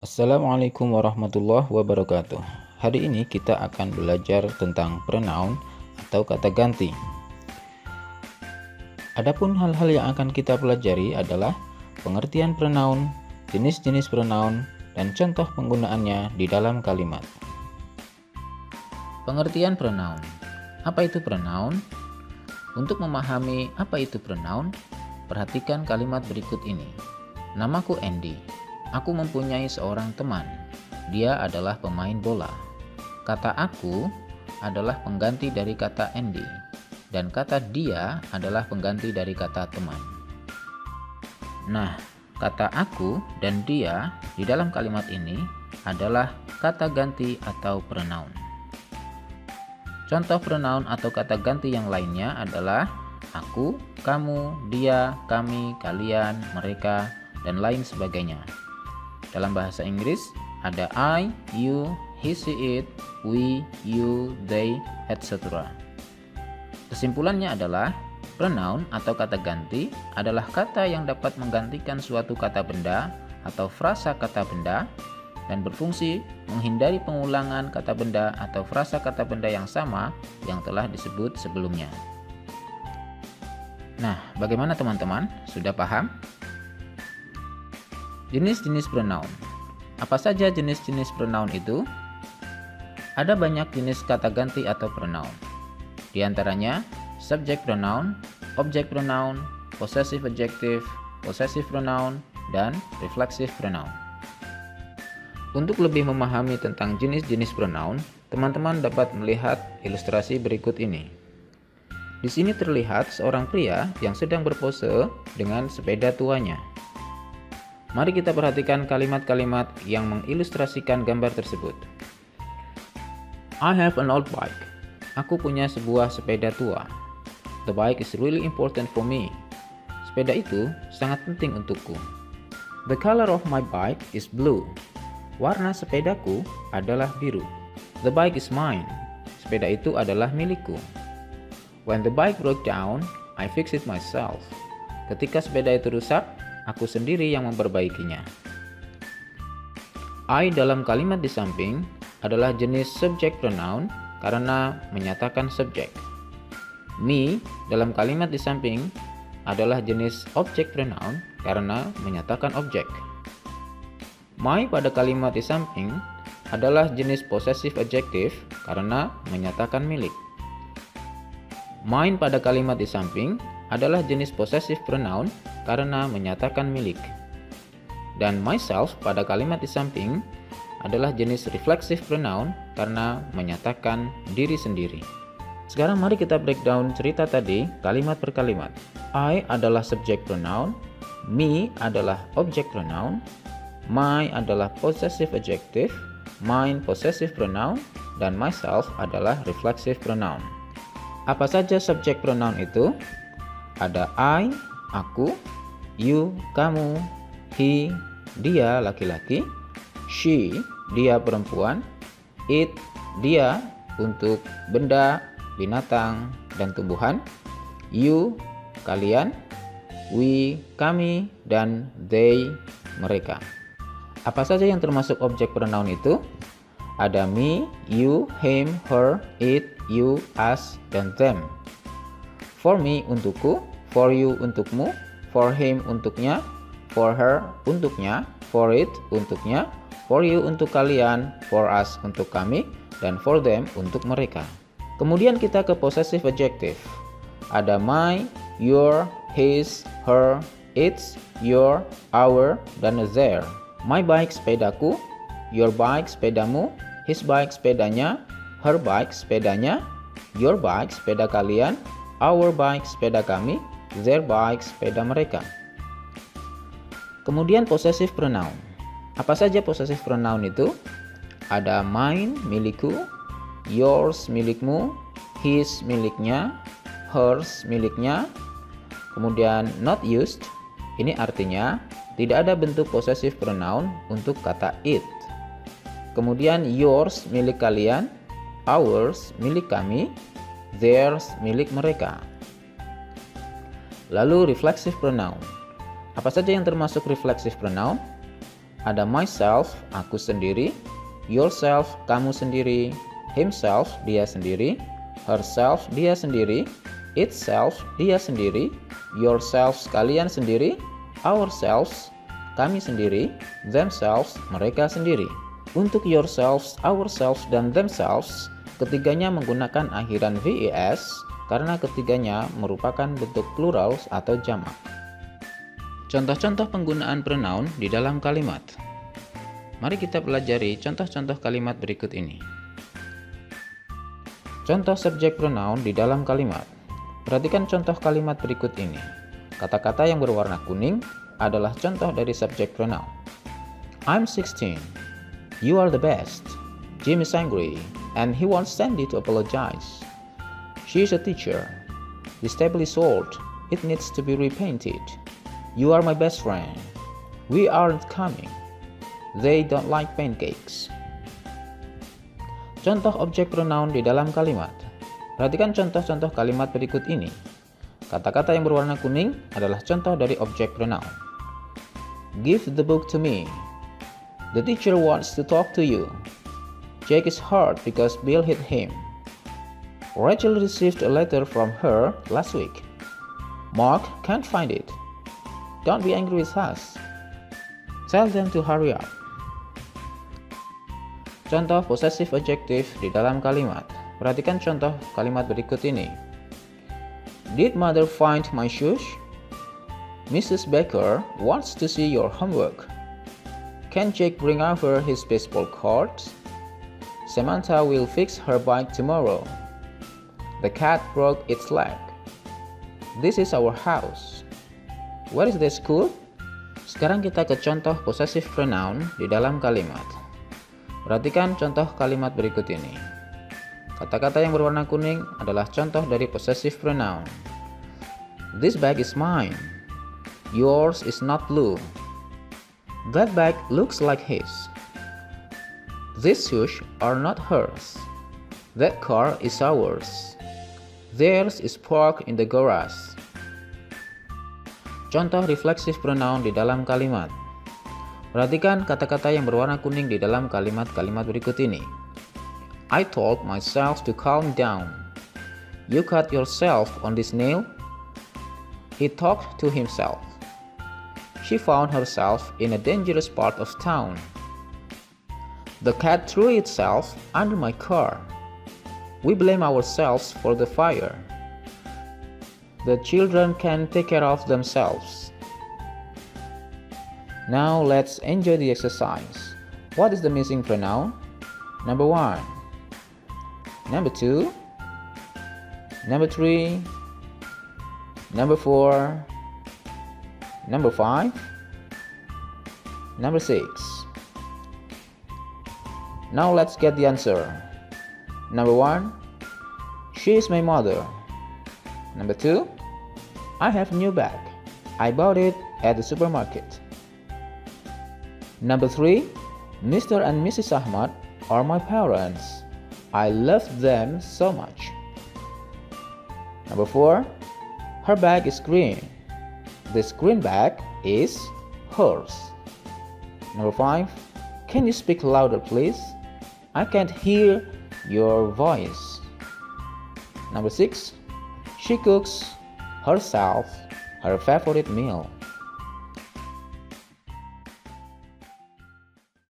Assalamualaikum warahmatullahi wabarakatuh. Hari ini kita akan belajar tentang pronoun atau kata ganti. Adapun hal-hal yang akan kita pelajari adalah pengertian pronoun, jenis-jenis pronoun, dan contoh penggunaannya di dalam kalimat. Pengertian pronoun. Apa itu pronoun? Untuk memahami apa itu pronoun, perhatikan kalimat berikut ini. Namaku Andy. Aku mempunyai seorang teman. Dia adalah pemain bola. Kata aku adalah pengganti dari kata Andy, dan kata dia adalah pengganti dari kata teman. Nah, kata aku dan dia di dalam kalimat ini adalah kata ganti atau pronoun. Contoh pronoun atau kata ganti yang lainnya adalah aku, kamu, dia, kami, kalian, mereka, dan lain sebagainya. Dalam bahasa Inggris ada I, you, he, she, it, we, you, they, etc. Kesimpulannya adalah pronoun atau kata ganti adalah kata yang dapat menggantikan suatu kata benda atau frasa kata benda dan berfungsi menghindari pengulangan kata benda atau frasa kata benda yang sama yang telah disebut sebelumnya. Nah, bagaimana teman-teman? Sudah paham? Jenis-jenis pronoun. Apa saja jenis-jenis pronoun itu? Ada banyak jenis kata ganti atau pronoun. Di antaranya subject pronoun, object pronoun, possessive adjective, possessive pronoun, dan reflexive pronoun. Untuk lebih memahami tentang jenis-jenis pronoun, teman-teman dapat melihat ilustrasi berikut ini. Di sini terlihat seorang pria yang sedang berpose dengan sepeda tuanya. Mari kita perhatikan kalimat-kalimat yang mengilustrasikan gambar tersebut. I have an old bike. Aku punya sebuah sepeda tua. The bike is really important for me. Sepeda itu sangat penting untukku. The color of my bike is blue. Warna sepedaku adalah biru. The bike is mine. Sepeda itu adalah milikku. When the bike broke down, I fixed it myself. Ketika sepeda itu rusak, aku sendiri yang memperbaikinya. I dalam kalimat di samping adalah jenis subject pronoun karena menyatakan subjek. Me dalam kalimat di samping adalah jenis object pronoun karena menyatakan objek. My pada kalimat di samping adalah jenis possessive adjective karena menyatakan milik. Mine pada kalimat di samping adalah jenis possessive pronoun karena menyatakan milik. Dan myself pada kalimat di samping adalah jenis reflexive pronoun karena menyatakan diri sendiri. Sekarang mari kita breakdown cerita tadi kalimat per kalimat. I adalah subject pronoun, me adalah object pronoun, my adalah possessive adjective, mine possessive pronoun, dan myself adalah reflexive pronoun. Apa saja subject pronoun itu? Ada I, aku, you, kamu, he, dia, laki-laki, she, dia, perempuan, it, dia, untuk benda, binatang, dan tumbuhan, you, kalian, we, kami, dan they, mereka. Apa saja yang termasuk objek pronoun itu? Ada me, you, him, her, it, you, us, dan them. For me, untukku, for you, untukmu, for him, untuknya, for her, untuknya, for it, untuknya, for you, untuk kalian, for us, untuk kami, dan for them, untuk mereka. Kemudian kita ke possessive adjective. Ada my, your, his, her, its, your, our, dan their. My bike, sepedaku, your bike, sepedamu, his bike, sepedanya, her bike, sepedanya, your bike, sepeda kalian, our bike, sepeda kami, their bike, sepeda mereka. Kemudian possessive pronoun. Apa saja possessive pronoun itu? Ada mine, milikku, yours, milikmu, his, miliknya, hers, miliknya. Kemudian not used, ini artinya tidak ada bentuk possessive pronoun untuk kata it. Kemudian yours, milik kalian, ours, milik kami, theirs, milik mereka. Lalu reflexive pronoun. Apa saja yang termasuk reflexive pronoun? Ada myself, aku sendiri, yourself, kamu sendiri, himself, dia sendiri, herself, dia sendiri, itself, dia sendiri, yourselves, kalian sendiri, ourselves, kami sendiri, themselves, mereka sendiri. Untuk yourselves, ourselves, dan themselves, ketiganya menggunakan akhiran VES karena ketiganya merupakan bentuk plural atau jamak. Contoh-contoh penggunaan pronoun di dalam kalimat. Mari kita pelajari contoh-contoh kalimat berikut ini. Contoh subjek pronoun di dalam kalimat. Perhatikan contoh kalimat berikut ini. Kata-kata yang berwarna kuning adalah contoh dari subjek pronoun. I'm 16. You are the best. Jim is angry and he wants Sandy to apologize. She is a teacher. This table is old. It needs to be repainted. You are my best friend. We aren't coming. They don't like pancakes. Contoh objek pronoun di dalam kalimat. Perhatikan contoh-contoh kalimat berikut ini. Kata-kata yang berwarna kuning adalah contoh dari objek pronoun. Give the book to me. The teacher wants to talk to you. Jake is hurt because Bill hit him. Rachel received a letter from her last week. Mark can't find it. Don't be angry with us. Tell them to hurry up. Contoh possessive adjective di dalam kalimat. Perhatikan contoh kalimat berikut ini. Did mother find my shoes? Mrs. Baker wants to see your homework. Can Jake bring over his baseball cards? Samantha will fix her bike tomorrow. The cat broke its leg. This is our house. Where is the school? Sekarang kita ke contoh possessive pronoun di dalam kalimat. Perhatikan contoh kalimat berikut ini. Kata-kata yang berwarna kuning adalah contoh dari possessive pronoun. This bag is mine. Yours is not blue. That bag looks like his. These shoes are not hers. That car is ours. Theirs is parked in the garage. Contoh reflexive pronoun di dalam kalimat. Perhatikan kata-kata yang berwarna kuning di dalam kalimat-kalimat berikut ini. I told myself to calm down. You cut yourself on this nail. He talked to himself. She found herself in a dangerous part of town. The cat threw itself under my car. We blame ourselves for the fire. The children can take care of themselves. Now let's enjoy the exercise. What is the missing pronoun? Number 1, number 2, number 3, number 4, number 5, number 6. Now let's get the answer. Number 1, she is my mother. Number 2, I have a new bag. I bought it at the supermarket. Number 3, Mr. and Mrs. Ahmad are my parents. I love them so much. Number 4, her bag is green. This green bag is hers. Number 5, can you speak louder please? I can't hear your voice. Number 6, she cooks herself her favorite meal.